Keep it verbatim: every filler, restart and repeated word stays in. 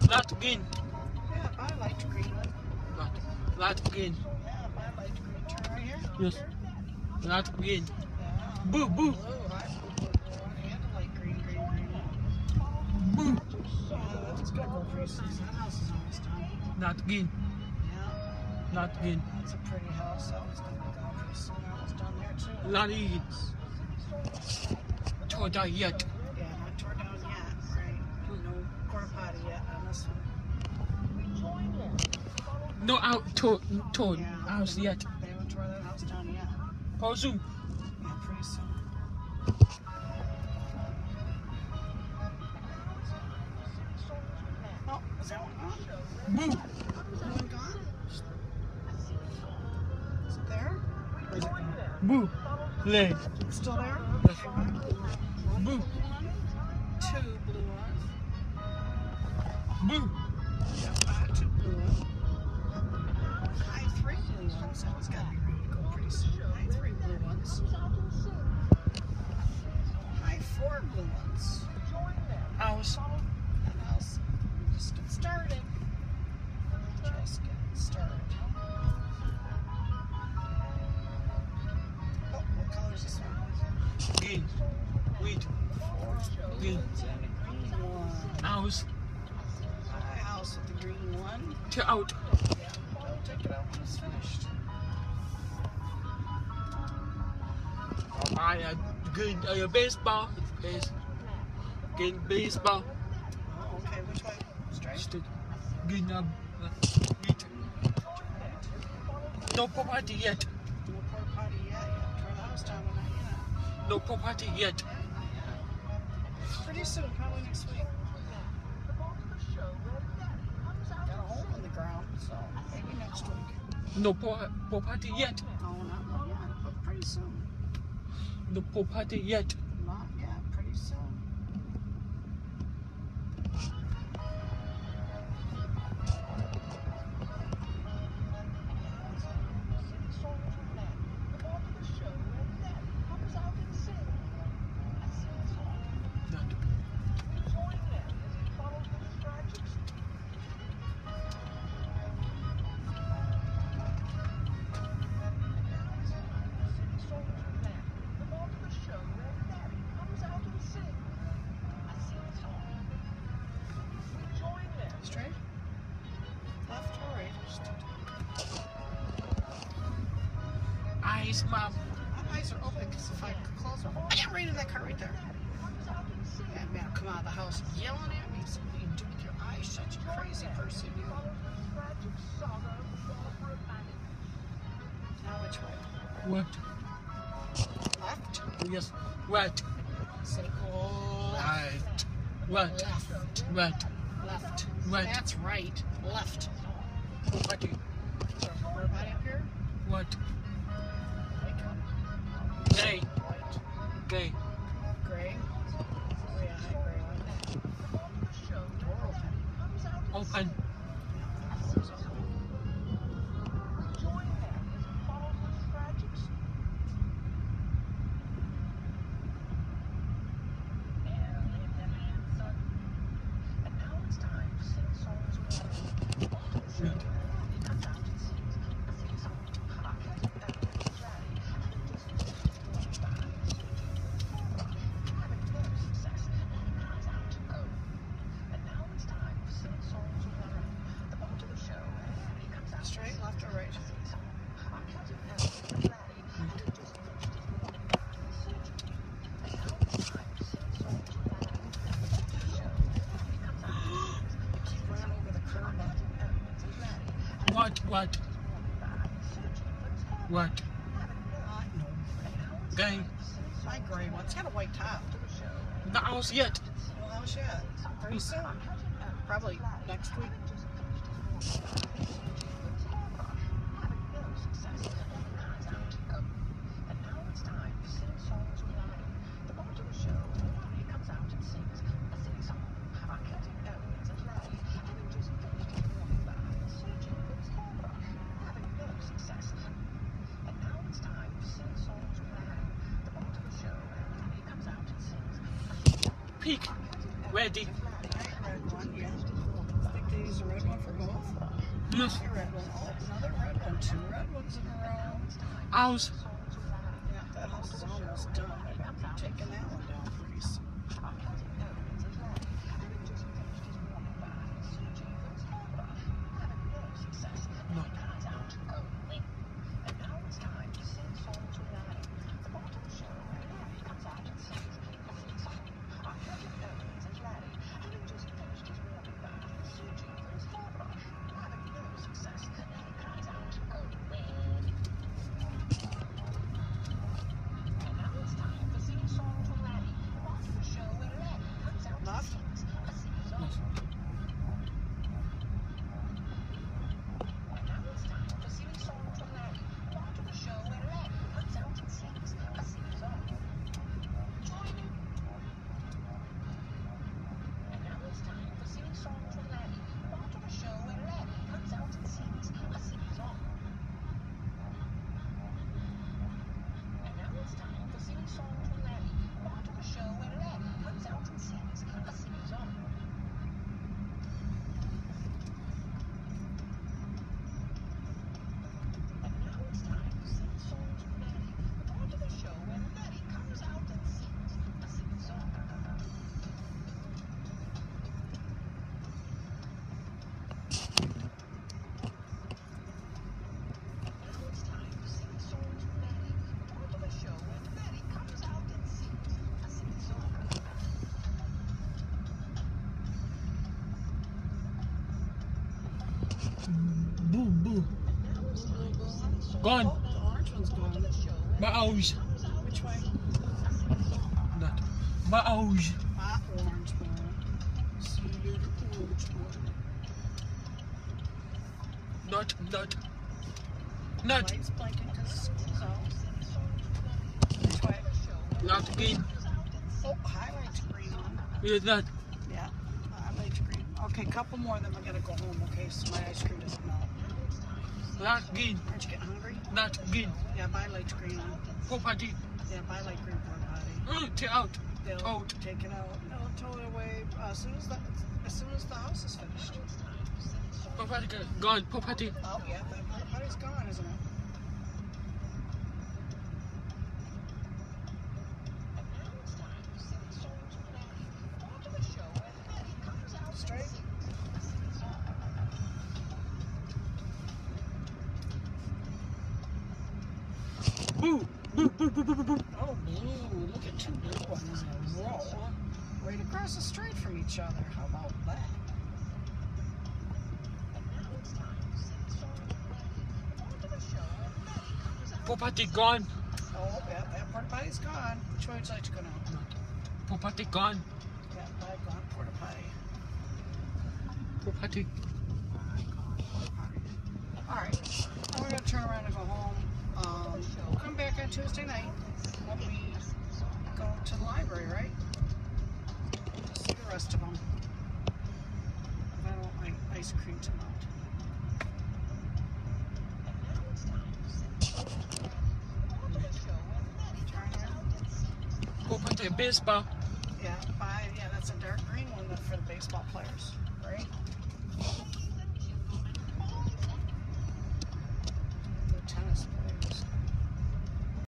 Light green. Yeah, I liked green. Light, light green. Yeah, I liked green. Turn right here. Yes. Here. Light green. Yeah. Boo, boo. Blue. I blue, blue. And I like green, green, green. Boo. Yeah, that's gonna go pretty soon. That house is almost done. Light green. Yeah. Light green. That's a pretty house. That one's gonna be gone pretty soon. That one's done there too. Light green. Tore down yet. Yeah, not tore down yet. Right. No porta potty yet on this one. No out tore, tore Yeah. house yet. They haven't tore that house down yet. How soon? Yeah, pretty soon. Oh, is that one gone? Boo. Is that one gone? Is it there? Or is it gone? Boo. Leg. It's still there? Yes. One Boo. blue one, two blue ones. Boo. Yeah, uh, two blue ones. High three blue ones. That one's got to be ready to go pretty soon. High three blue ones. High four blue ones. House. That house. Just get started. Just get started. Oh, what color is this one? Green. Wheat. Four Green. blues and a green one. House. A house with the green one. Tear out. Yeah, don't take it out when it's finished. I uh, green uh, baseball. Base. Green baseball. Oh, okay, which way? Straight? Stick. Green um, uh, wheat. No property yet. No porta potty yet. Yeah, tore the house down on that yet. No property yet. Pretty soon, probably next week. Got a hole in the ground, so maybe next week. No pro property yet. No, not one yet, but pretty soon. No property yet. Not yet, pretty soon. Straight? Left or right? Eyes, mom. My eyes are open because if I close them, oh, I got right in that car right there. That man come out of the house yelling at me. So what do you do with your eyes shut, you crazy person, you? Now which way? What? Left? Yes. Right. Say left. Right. Right. Left. Right. Left. Right. That's right. Left. Property. Is there a porta potty up here? What? Like um, Gray. white. Gray. Gray. Oh yeah, I gray like that. Door open. Open. Straight, left or right? Keep running over the curb. What? What? What? Uh, no. Gray. My gray one's had a white top. Not house yet. No house yet. Pretty soon. Probably next week. Peak. Ready. Red one, yeah. There's a red one for both. Yes. A red one. Oh, another red one. Two red ones in a row. House. Yeah, that house is almost done. I'm taking that one down pretty soon. No. Left? Yes. Boo, boo. Gone. Oh, the orange one's gone. Ba'ouj. Which way? That. Ba'ouj. Ah, orange one. See you later, orange one. Not, not. Not. Lights blinking because the school's out. Which way? Not again. Oh, highlights green one. Yes, that. Yeah, highlights green. Okay, couple more, then we gotta go home, okay? So my ice cream doesn't melt. Not again. Aren't you getting hungry? Not again. Yeah, buy light green one. Property. Yeah, buy light green for potty. Mm, take out. They'll Out. take it out. They'll tow it away uh, as soon as the as soon as the house is finished. Property gone. Property. Oh yeah, the potty's gone, isn't it? Straight. Boo. Boo, boo, boo, boo, boo, boo. Oh, blue. Look at two blue ones in a row. Right across the street from each other. How about that? Property gone. Oh, yeah, that porta potty's gone. Which way would you like to go now? Property gone. Yeah, buy gone porta potty. Property. Alright, now we're gonna turn around and go home. Um, we'll come back on Tuesday night when we go to the library, right? To see the rest of them. I don't want my ice cream to melt. Turn in. Property baseball. Yeah, buy, yeah, that's a dark green one for the baseball players, right?